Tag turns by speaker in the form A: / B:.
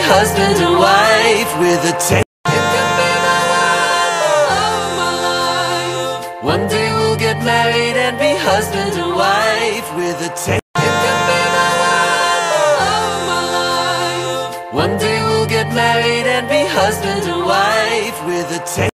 A: husband and wife with a taste. You can be the love of my life. One day we'll get married and be husband and wife with a taste. You can be the love of my life. One day we'll get married and be husband and wife with a taste.